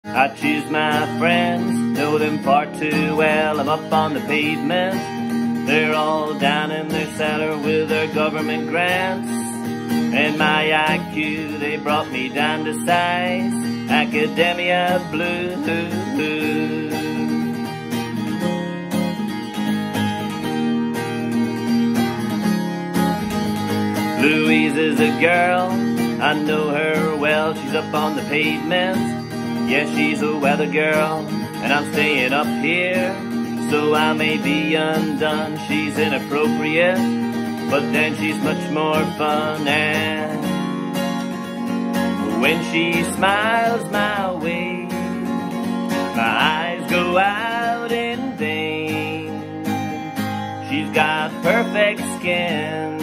I choose my friends, know them far too well. I'm up on the pavement, they're all down in their cellar with their government grants. And my IQ, they brought me down to size, Academia Blue. Louise is a girl, I know her well, she's up on the pavement. Yes, she's a weather girl, and I'm staying up here, so I may be undone. She's inappropriate, but then she's much more fun. And when she smiles my way, my eyes go out in vain. She's got perfect skin,